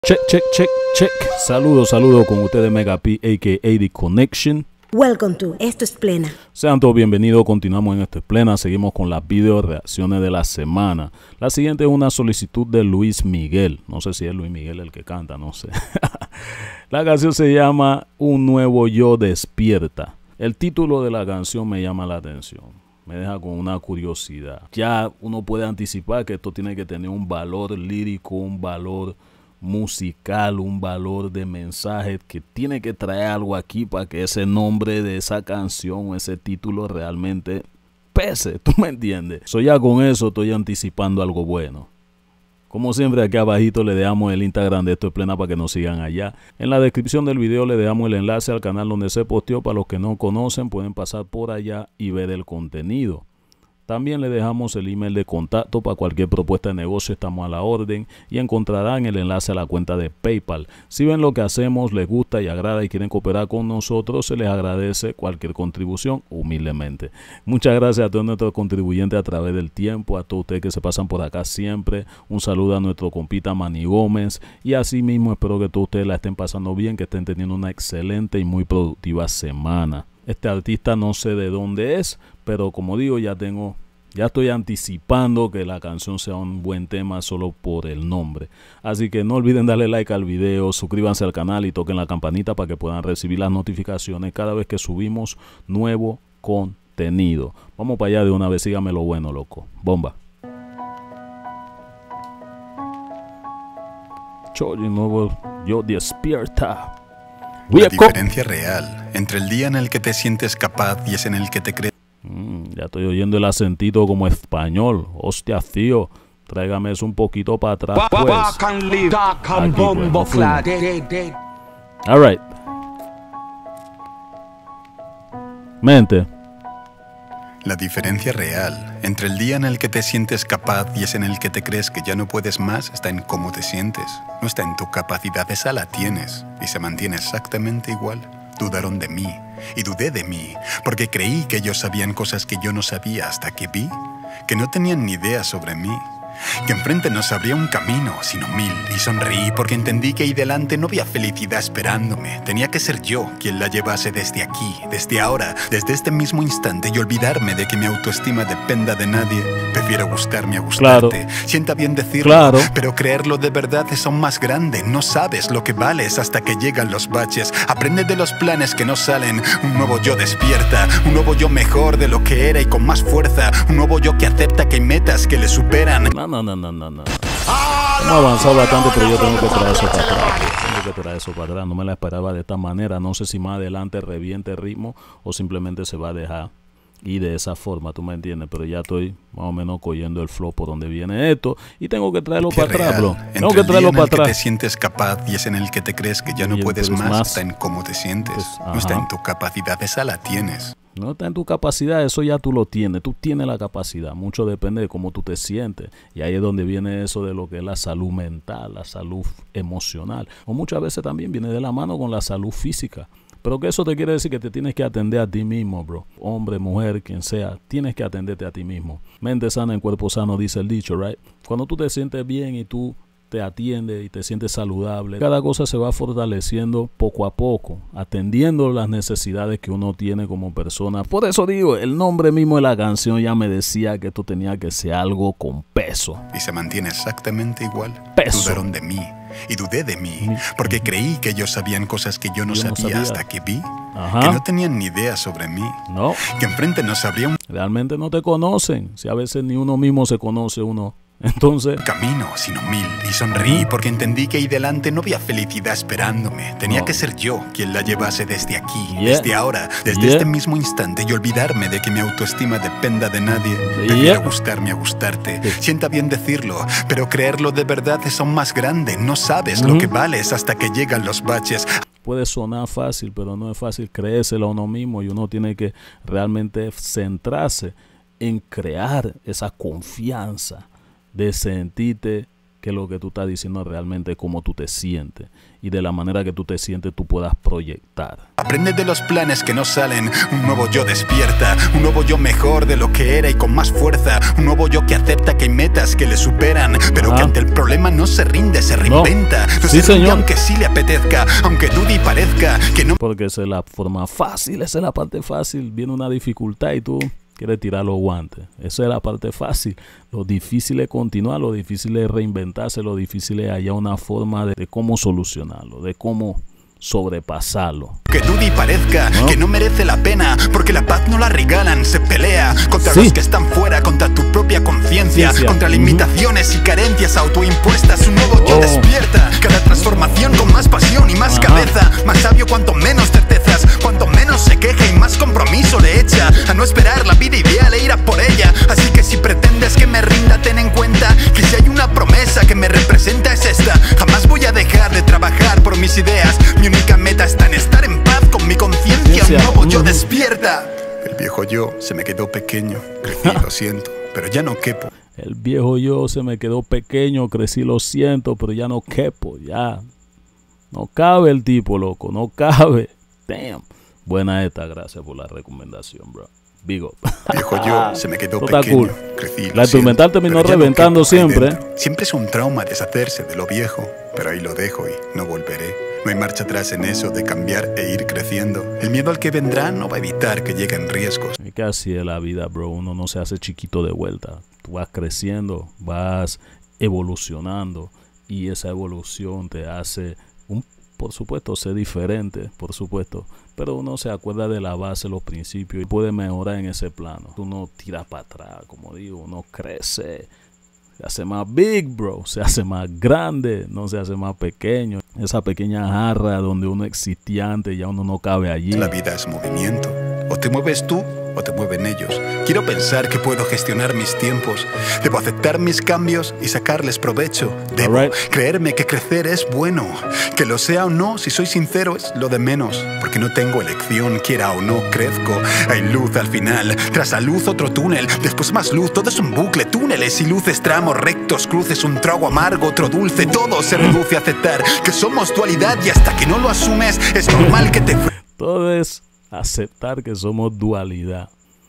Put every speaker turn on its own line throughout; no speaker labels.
Check, check, check, check. Saludos con ustedes Mega P, a.k.a. The Connection.
Welcome to Esto es Plena.
Sean todos bienvenidos, continuamos en Esto es Plena. Seguimos con las video reacciones de la semana. La siguiente es una solicitud de Luis Miguel. No sé si es Luis Miguel el que canta, no sé. La canción se llama Un Nuevo Yo Despierta. El título de la canción me llama la atención. Me deja con una curiosidad. Ya uno puede anticipar que esto tiene que tener un valor lírico, un valor musical, un valor de mensaje, que tiene que traer algo aquí para que ese nombre de esa canción, ese título realmente pese, ¿tú me entiendes? Ya con eso estoy anticipando algo bueno. Como siempre, aquí abajito le dejamos el Instagram de Esto es Plena para que nos sigan allá. En la descripción del video le dejamos el enlace al canal donde se posteó. Para los que no conocen, pueden pasar por allá y ver el contenido. También le dejamos el email de contacto para cualquier propuesta de negocio, estamos a la orden, y encontrarán el enlace a la cuenta de PayPal. Si ven lo que hacemos, les gusta y agrada y quieren cooperar con nosotros, se les agradece cualquier contribución humildemente. Muchas gracias a todos nuestros contribuyentes a través del tiempo, a todos ustedes que se pasan por acá siempre. Un saludo a nuestro compita Manny Gómez, y así mismo espero que todos ustedes la estén pasando bien, que estén teniendo una excelente y muy productiva semana. Este artista no sé de dónde es, pero como digo, ya estoy anticipando que la canción sea un buen tema solo por el nombre. Así que no olviden darle like al video, suscríbanse al canal y toquen la campanita para que puedan recibir las notificaciones cada vez que subimos nuevo contenido. Vamos para allá de una vez, síganme lo bueno, loco. Bomba. Nuevo Yo Despierta.
La diferencia real entre el día en el que te sientes capaz y es en el que te crees.
Ya estoy oyendo el acentito como español. Hostia, tío. Tráigame eso un poquito para atrás, pues. Aquí, pues, all right. Mente.
La diferencia real entre el día en el que te sientes capaz y es en el que te crees que ya no puedes más está en cómo te sientes. No está en tu capacidad, esa la tienes y se mantiene exactamente igual. Dudaron de mí y dudé de mí porque creí que ellos sabían cosas que yo no sabía hasta que vi que no tenían ni idea sobre mí. Que enfrente no se abría un camino, sino mil, y sonreí porque entendí que ahí delante no había felicidad esperándome. Tenía que ser yo quien la llevase desde aquí, desde ahora, desde este mismo instante, y olvidarme de que mi autoestima dependa de nadie. Prefiero gustarme a gustarte. Claro. Sienta bien decirlo, claro, pero creerlo de verdad es aún más grande. No sabes lo que vales hasta que llegan los baches. Aprende de los planes que no salen. Un nuevo yo despierta, un nuevo yo mejor de lo que era y con más fuerza. Un nuevo yo que acepta que hay metas que le superan.
No. Hemos avanzado bastante, pero yo tengo que traer eso para atrás. No me la esperaba de esta manera. No sé si más adelante reviente el ritmo o simplemente se va a dejar y de esa forma, tú me entiendes, pero ya estoy más o menos cogiendo el flow por donde viene esto y tengo que traerlo para atrás, bro. Tengo que traerlo para atrás.
Que te sientes capaz y es en el que te crees que ya no puedes más, está en cómo te sientes. No está en tu capacidad, esa la tienes.
No está en tu capacidad, eso ya tú lo tienes, tú tienes la capacidad, mucho depende de cómo tú te sientes, y ahí es donde viene eso de lo que es la salud mental, la salud emocional, o muchas veces también viene de la mano con la salud física, pero que eso te quiere decir que te tienes que atender a ti mismo, bro, hombre, mujer, quien sea, tienes que atenderte a ti mismo. Mente sana en cuerpo sano, dice el dicho, right? Cuando tú te sientes bien y tú te atiende y te sientes saludable, cada cosa se va fortaleciendo poco a poco, atendiendo las necesidades que uno tiene como persona. Por eso digo, el nombre mismo de la canción ya me decía que esto tenía que ser algo con peso.
Y se mantiene exactamente igual.
Peso.
Dudaron de mí y dudé de mí porque creí que ellos sabían cosas que yo no sabía hasta que vi que no tenían ni idea sobre mí.
No.
Que enfrente no sabría
Realmente no te conocen. Si a veces ni uno mismo se conoce uno. Entonces,
camino, sino mil, y sonreí porque entendí que ahí delante no había felicidad esperándome. Tenía que ser yo quien la llevase desde aquí, desde ahora, desde este mismo instante, y olvidarme de que mi autoestima dependa de nadie. Prefiero gustarme a gustarte. Sienta bien decirlo, pero creerlo de verdad es aún más grande. No sabes lo que vales hasta que llegan los baches.
Puede sonar fácil, pero no es fácil creérselo a uno mismo, y uno tiene que realmente centrarse en crear esa confianza de sentirte que lo que tú estás diciendo es realmente cómo tú te sientes. Y de la manera que tú te sientes, tú puedas proyectar.
Aprende de los planes que no salen. Un nuevo yo despierta. Un nuevo yo mejor de lo que era y con más fuerza. Un nuevo yo que acepta que hay metas que le superan, pero que ante el problema no se rinde, se reinventa. No
Sí,
se rinde
señor.
aunque sí le apetezca, aunque dude y parezca que no.
Porque esa es la forma fácil, esa es la parte fácil. Viene una dificultad y tú quieres tirar los guantes. Esa es la parte fácil. Lo difícil es continuar, lo difícil es reinventarse, lo difícil es hallar una forma de cómo solucionarlo, de cómo sobrepasarlo.
Que dude y parezca que no merece la pena, porque la paz no la regalan, se pelea contra los que están fuera, contra tu propia conciencia, contra limitaciones y carencias autoimpuestas. Un nuevo yo despierta, cada transformación con más pasión y más cabeza, más sabio cuanto menos certezas, cuanto menos se queja y más compromiso le echa a no esperar la vida ideal e ir a por ella. Así que si pretendes que me rinda, ten en cuenta que si hay una promesa que me representa es esta: jamás voy a dejar de trabajar por mis ideas. Mi única meta está en estar en paz con mi conciencia. Un nuevo yo despierta. El viejo yo se me quedó pequeño, crecí, lo siento, pero ya no quepo.
El viejo yo se me quedó pequeño, crecí, lo siento, pero ya no quepo, ya. No cabe el tipo, loco, no cabe. Damn. Buena esta, gracias por la recomendación, bro. Big up.
Viejo yo se me quedó
Está
pequeño,
cool.
crecí, lo
La instrumental
siento,
terminó
pero ya no
reventando
quepo ahí
siempre.
dentro. Siempre es un trauma deshacerse de lo viejo, pero ahí lo dejo y no volveré. No hay marcha atrás en eso de cambiar e ir creciendo. El miedo al que vendrá no va a evitar que lleguen riesgos.
Es que así es la vida, bro. Uno no se hace chiquito de vuelta. Tú vas creciendo, vas evolucionando y esa evolución te hace, por supuesto, ser diferente, por supuesto. Pero uno se acuerda de la base, los principios y puede mejorar en ese plano. Uno tira para atrás, como digo, uno crece. Se hace más big, bro. Se hace más grande, no se hace más pequeño. Esa pequeña jarra donde uno existía antes, ya uno no cabe allí.
La vida es movimiento. O te mueves tú o te mueven ellos. Quiero pensar que puedo gestionar mis tiempos. Debo aceptar mis cambios y sacarles provecho. Debo creerme que crecer es bueno. Que lo sea o no, si soy sincero, es lo de menos. Porque no tengo elección, quiera o no, crezco. Hay luz al final, tras la luz otro túnel, después más luz, todo es un bucle, túneles y luces, tramos rectos, cruces, un trago amargo, otro dulce. Todo se reduce a aceptar que somos dualidad y hasta que no lo asumes, es normal que te...
Todo es aceptar que somos dualidad.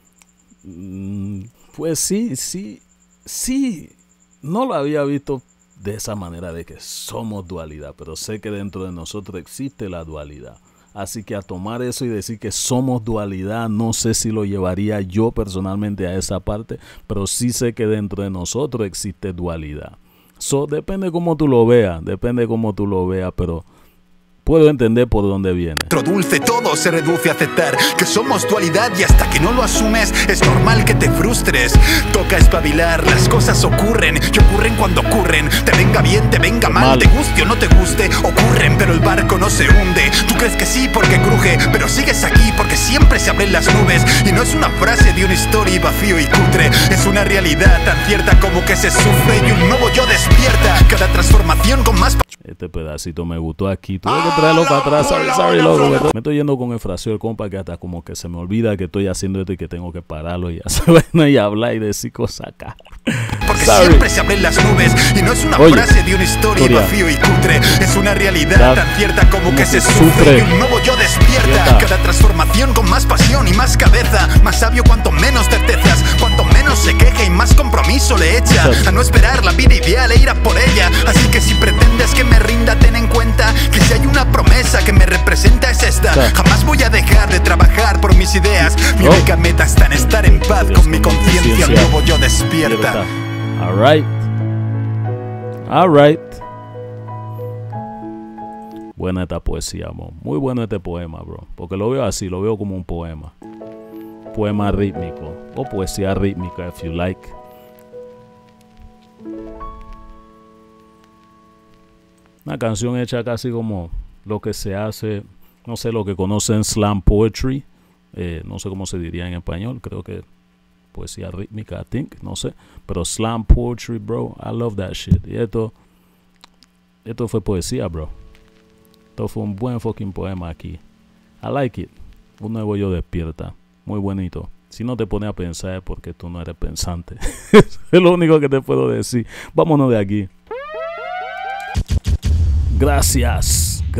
Pues sí. No lo había visto de esa manera de que somos dualidad, pero sé que dentro de nosotros existe la dualidad. Así que a tomar eso y decir que somos dualidad, no sé si lo llevaría yo personalmente a esa parte, pero sí sé que dentro de nosotros existe dualidad. Depende cómo tú lo veas, pero puedo entender por dónde viene.
Otro dulce, todo se reduce a aceptar que somos dualidad y hasta que no lo asumes es normal que te frustres. Toca espabilar, las cosas ocurren y ocurren cuando ocurren. Te venga bien, te venga mal, te guste o no te guste, ocurren, pero el barco no se hunde. Tú crees que sí porque cruje, pero sigues aquí porque siempre se abren las nubes. Y no es una frase de una historia vacío y cutre, es una realidad tan cierta como que se sufre y un nuevo yo despierta. Cada transformación con más...
Este pedacito me gustó aquí. Tuve que traerlo para atrás. Sorry, loco. Me estoy yendo con el fraseo del compa que hasta como que se me olvida que estoy haciendo esto y que tengo que pararlo y hacer y hablar y decir cosas acá.
Porque siempre se abren las nubes y no es una frase de una historia vacío y cutre, es una realidad tan cierta como que se sufre y un nuevo yo despierta. Cada transformación con más pasión y más cabeza, más sabio cuanto menos certezas, cuanto menos se queja y más compromiso le echa a no esperar la vida ideal e ir a por ella. Así que si pretendes que me rinda, ten en cuenta que si hay una promesa que me representa es esta: jamás voy a dejar de trabajar por mis ideas. Mi única meta está en estar en paz con mi conciencia. Un nuevo yo despierta.
Alright. Buena esta poesía, amor. Muy bueno este poema, bro. Porque lo veo así, lo veo como un poema. Poema rítmico. O poesía rítmica, if you like. Una canción hecha casi como lo que se hace, no sé, lo que conocen slam poetry. No sé cómo se diría en español, creo que poesía rítmica, I think, no sé. Pero slam poetry, bro, I love that shit. Y esto fue poesía, bro. Esto fue un buen fucking poema aquí. I like it. Un nuevo yo despierta. Muy bonito. Si no te pones a pensar es porque tú no eres pensante. Es lo único que te puedo decir. Vámonos de aquí. Gracias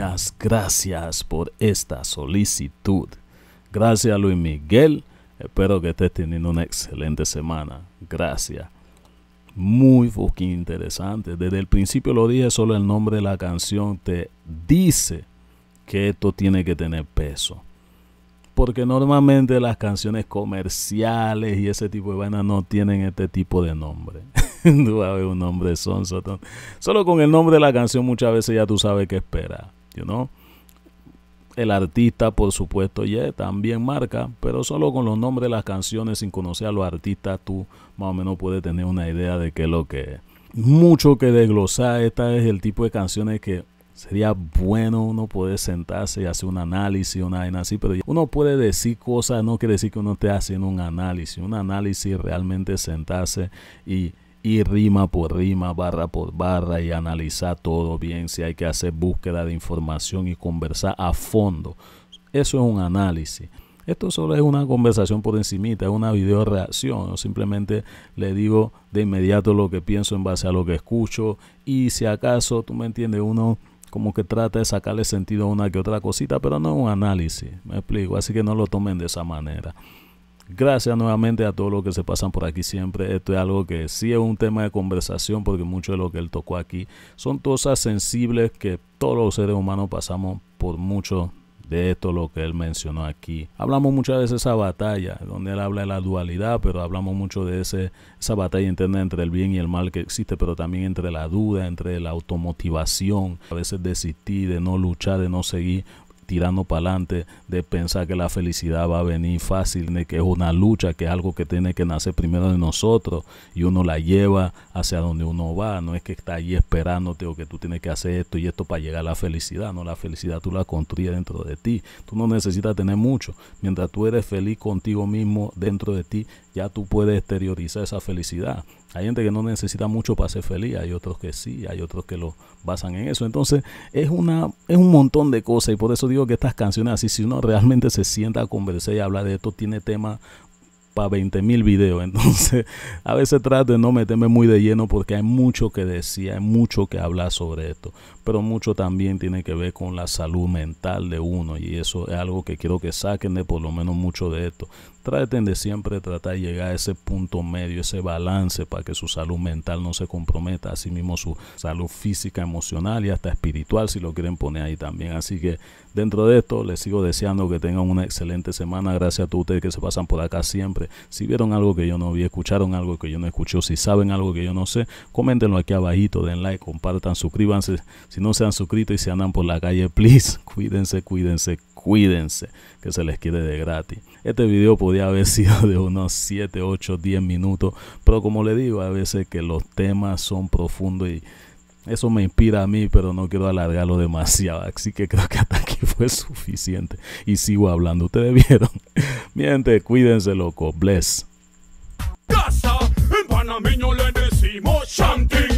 por esta solicitud. Gracias, Luis Miguel. Espero que estés teniendo una excelente semana. Gracias. Muy fucking interesante. Desde el principio lo dije, solo el nombre de la canción te dice que esto tiene que tener peso. Porque normalmente las canciones comerciales y ese tipo de vainas no tienen este tipo de nombre. Tú vas a ver un nombre sonso. Solo con el nombre de la canción muchas veces ya tú sabes qué esperar. You know? El artista, por supuesto, también marca, pero solo con los nombres de las canciones, sin conocer a los artistas, tú más o menos puedes tener una idea de qué es lo que es. Mucho que desglosar. Esta es el tipo de canciones que sería bueno uno poder sentarse y hacer un análisis, una vaina así, pero uno puede decir cosas, no quiere decir que uno esté haciendo un análisis realmente sentarse y rima por rima, barra por barra y analizar todo bien, si hay que hacer búsqueda de información y conversar a fondo. Eso es un análisis. Esto solo es una conversación por encimita, es una video reacción. Yo simplemente le digo de inmediato lo que pienso en base a lo que escucho y si acaso, tú me entiendes, uno como que trata de sacarle sentido a una que otra cosita, pero no es un análisis, me explico, así que no lo tomen de esa manera. Gracias nuevamente a todos los que se pasan por aquí siempre. Esto es algo que sí es un tema de conversación porque mucho de lo que él tocó aquí son cosas sensibles que todos los seres humanos pasamos por mucho de esto, lo que él mencionó aquí. Hablamos muchas veces de esa batalla, donde él habla de la dualidad, pero hablamos mucho de esa batalla interna entre el bien y el mal que existe, pero también entre la duda, entre la automotivación, a veces desistir, de no luchar, de no seguir tirando para adelante, de pensar que la felicidad va a venir fácil, de que es una lucha, que es algo que tiene que nacer primero de nosotros y uno la lleva hacia donde uno va. No es que está ahí esperándote o que tú tienes que hacer esto y esto para llegar a la felicidad. No, la felicidad tú la construyes dentro de ti. Tú no necesitas tener mucho. Mientras tú eres feliz contigo mismo dentro de ti, ya tú puedes exteriorizar esa felicidad. Hay gente que no necesita mucho para ser feliz, hay otros que sí, hay otros que lo basan en eso. Entonces es un montón de cosas y por eso digo que estas canciones así, si uno realmente se sienta a conversar y hablar de esto, tiene tema para 20,000 videos. Entonces a veces trato de no meterme muy de lleno porque hay mucho que decir, hay mucho que hablar sobre esto, pero mucho también tiene que ver con la salud mental de uno y eso es algo que quiero que saquen de por lo menos mucho de esto. Traten de siempre tratar de llegar a ese punto medio, ese balance para que su salud mental no se comprometa, así mismo su salud física, emocional y hasta espiritual si lo quieren poner ahí también. Así que dentro de esto les sigo deseando que tengan una excelente semana. Gracias a todos ustedes que se pasan por acá siempre. Si vieron algo que yo no vi, escucharon algo que yo no escuché, si saben algo que yo no sé, coméntenlo aquí abajito, den like, compartan, suscríbanse. Si no se han suscrito y se andan por la calle, please, cuídense, que se les quiere de gratis. Este video podía haber sido de unos 7, 8, 10 minutos, pero como le digo, a veces que los temas son profundos y eso me inspira a mí, pero no quiero alargarlo demasiado, así que creo que hasta aquí fue suficiente y sigo hablando. Ustedes vieron. Mi gente, cuídense, loco. Bless.
Casa, en panameño le decimos Shanti.